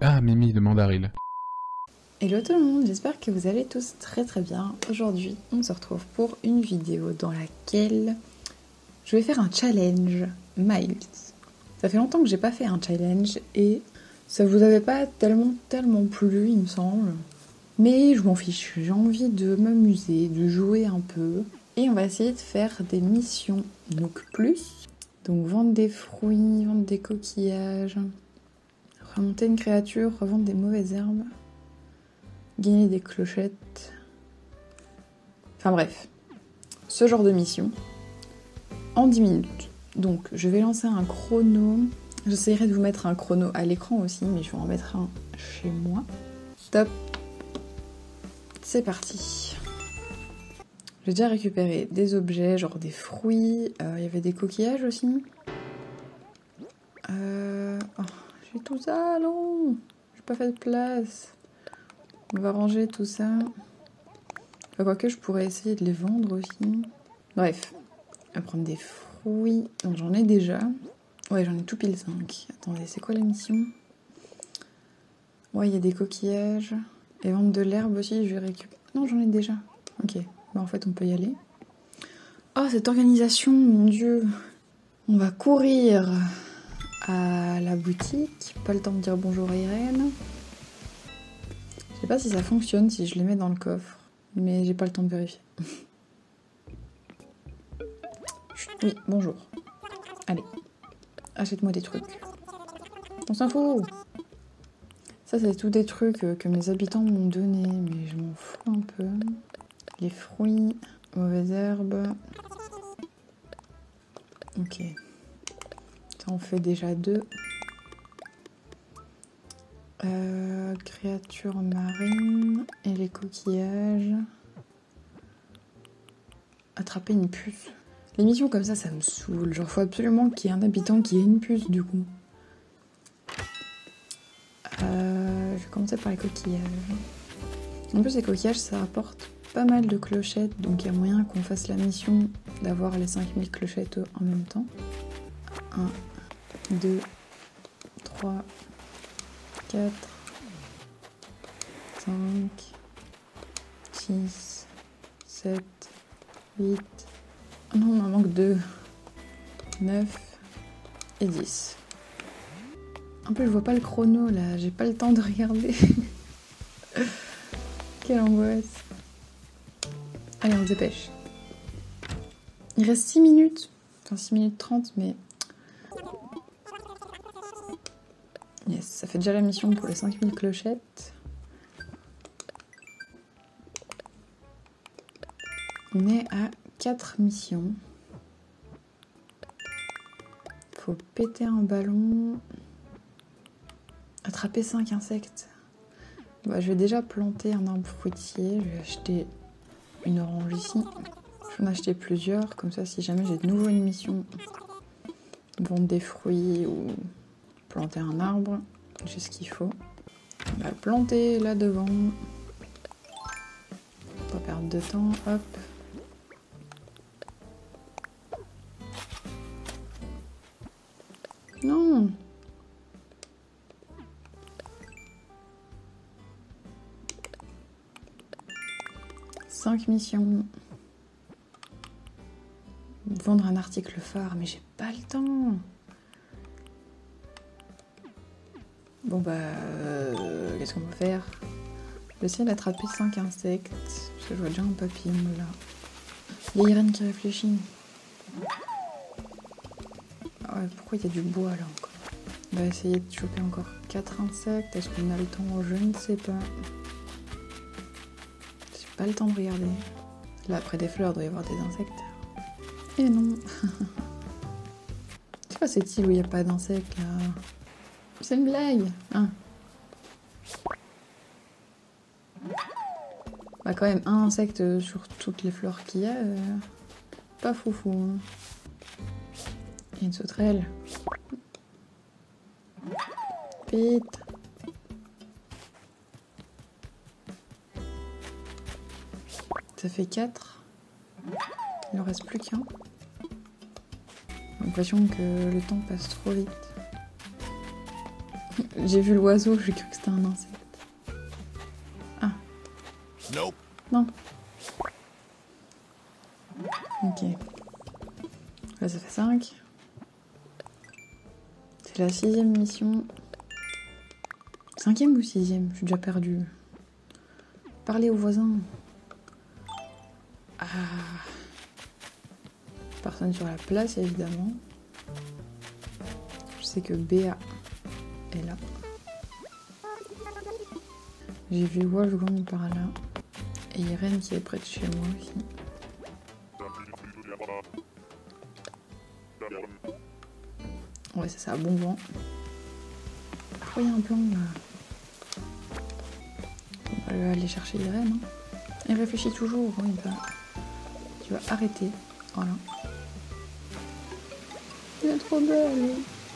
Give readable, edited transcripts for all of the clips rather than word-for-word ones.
Ah, Mimi de Mandaril. Hello tout le monde, j'espère que vous allez tous très bien. Aujourd'hui, on se retrouve pour une vidéo dans laquelle je vais faire un challenge Miles. Ça fait longtemps que j'ai pas fait un challenge et ça vous avait pas tellement plu, il me semble. Mais je m'en fiche, j'ai envie de m'amuser, de jouer un peu. Et on va essayer de faire des missions Nook Plus. Donc vendre des fruits, vendre des coquillages, remonter une créature, revendre des mauvaises herbes. Gagner des clochettes. Enfin bref, ce genre de mission en 10 minutes. Donc je vais lancer un chrono. J'essaierai de vous mettre un chrono à l'écran aussi, mais je vais en mettre un chez moi. Top. C'est parti. J'ai déjà récupéré des objets, genre des fruits. Il y avait des coquillages aussi. Oh, j'ai tout ça, non. J'ai pas fait de place. On va ranger tout ça. Enfin, quoique je pourrais essayer de les vendre aussi. Bref, on va prendre des fruits. Donc j'en ai déjà. Ouais, j'en ai tout pile 5. Attendez, c'est quoi la mission? Ouais, il y a des coquillages. Et vendre de l'herbe aussi, je vais récupérer. Non, j'en ai déjà. Ok, bah en fait on peut y aller. Oh, cette organisation, mon dieu. On va courir à la boutique. Pas le temps de dire bonjour à Irène. Je sais pas si ça fonctionne si je les mets dans le coffre, mais j'ai pas le temps de vérifier. Oui, bonjour. Allez, achète-moi des trucs. On s'en fout. Ça, c'est tous des trucs que mes habitants m'ont donné, mais je m'en fous un peu. Les fruits, mauvaises herbes. Ok. Ça en fait déjà 2. Créatures marines et les coquillages. Attraper une puce. Les missions comme ça me saoule. Genre, faut absolument qu'il y ait un habitant qui ait une puce, du coup. Je vais commencer par les coquillages. En plus, les coquillages, ça apporte pas mal de clochettes, donc il y a moyen qu'on fasse la mission d'avoir les 5000 clochettes en même temps. 1, 2, 3, 4, 5, 6, 7, 8... Oh non, il m'en manque 2. 9 et 10. En plus, je vois pas le chrono là, j'ai pas le temps de regarder. Quelle angoisse. Allez, on se dépêche. Il reste 6 minutes. Enfin, 6 minutes 30, mais... Yes, ça fait déjà la mission pour les 5000 clochettes. On est à 4 missions. Faut péter un ballon. Attraper 5 insectes. Bah, je vais déjà planter un arbre fruitier. Je vais acheter une orange ici. Je vais en acheter plusieurs. Comme ça, si jamais j'ai de nouveau une mission, vendre des fruits ou planter un arbre, j'ai ce qu'il faut. On va le planter là devant. Pas perdre de temps. Hop. Non! 5 missions. Vendre un article phare, mais j'ai pas le temps. Bon bah, qu'est-ce qu'on va faire? Je vais essayer d'attraper 5 insectes, parce que je vois déjà un papillon là. Il y a Irène qui réfléchit. Ah ouais, pourquoi il y a du bois là encore? On va essayer de choper encore 4 insectes. Est-ce qu'on a le temps? Je ne sais pas. J'ai pas le temps de regarder. Là, après des fleurs, il doit y avoir des insectes. Et non. C'est quoi cette île où il n'y a pas d'insectes là? C'est une blague, hein. Bah quand même, un insecte sur toutes les fleurs qu'il y a, pas foufou. Hein. Il y a une sauterelle. Vite. Ça fait 4. Il en reste plus qu'un. J'ai l'impression que le temps passe trop vite. J'ai vu l'oiseau, j'ai cru que c'était un insecte. Ah. Nope. Non. Ok. Là, ça fait 5. C'est la 6e mission. 5e ou 6e? Je suis déjà perdue. Parler aux voisins. Ah. Personne sur la place, évidemment. Je sais que Béa est là. J'ai vu Wolfgang par là. Et Irène qui est près de chez moi aussi. Ouais, c'est ça, bon vent. Ah, il y a un plan là. On va aller chercher Irène. Hein. Elle réfléchit toujours. Oui, bah. Tu vas arrêter. Voilà. Elle est trop belle.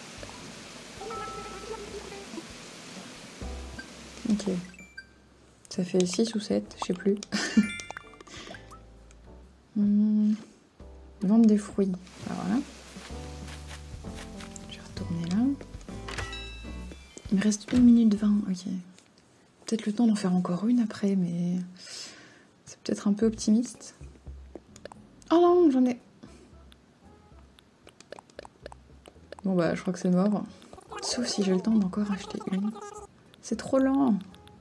Ok. Ça fait 6 ou 7, je sais plus. Vendre des fruits. Alors voilà. Je vais retourner là. Il me reste 1 minute 20, ok. Peut-être le temps d'en faire encore une après, mais c'est peut-être un peu optimiste. Oh non, j'en ai... Bon bah, je crois que c'est mort. Sauf si j'ai le temps d'encore acheter une. C'est trop lent.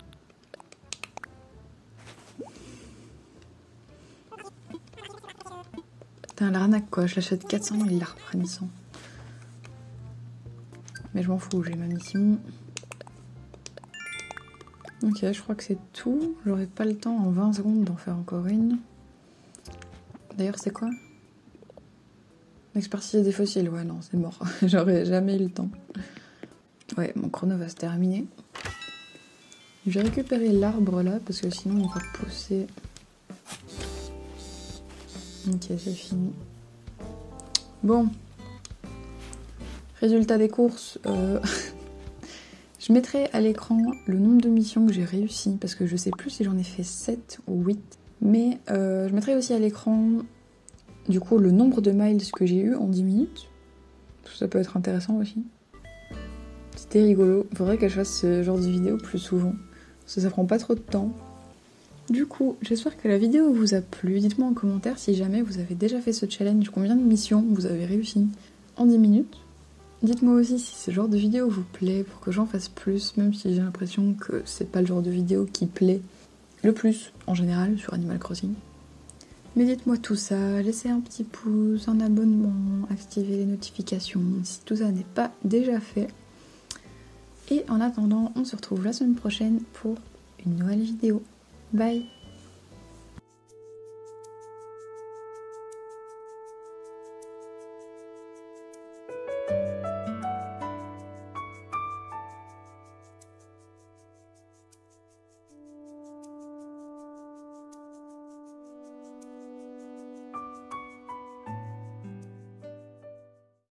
Putain, l'arnaque quoi, je l'achète 400, ils la reprennent 100. Mais je m'en fous, j'ai ma mission. Ok, je crois que c'est tout. J'aurai pas le temps en 20 secondes d'en faire encore une. D'ailleurs, c'est quoi? L'expertise des fossiles, ouais, non, c'est mort. J'aurais jamais eu le temps. Ouais, mon chrono va se terminer. Je vais récupérer l'arbre là, parce que sinon on va pousser. Ok, c'est fini. Bon. Résultat des courses. Je mettrai à l'écran le nombre de missions que j'ai réussi, parce que je sais plus si j'en ai fait 7 ou 8. Mais je mettrai aussi à l'écran, du coup, le nombre de miles que j'ai eu en 10 minutes. Ça peut être intéressant aussi. C'était rigolo. Faudrait que je fasse ce genre de vidéo plus souvent, parce que ça prend pas trop de temps. Du coup, j'espère que la vidéo vous a plu. Dites-moi en commentaire si jamais vous avez déjà fait ce challenge, combien de missions vous avez réussi en 10 minutes. Dites-moi aussi si ce genre de vidéo vous plaît, pour que j'en fasse plus, même si j'ai l'impression que c'est pas le genre de vidéo qui plaît le plus, en général, sur Animal Crossing. Mais dites-moi tout ça, laissez un petit pouce, un abonnement, activez les notifications, si tout ça n'est pas déjà fait. Et en attendant, on se retrouve la semaine prochaine pour une nouvelle vidéo. Bye!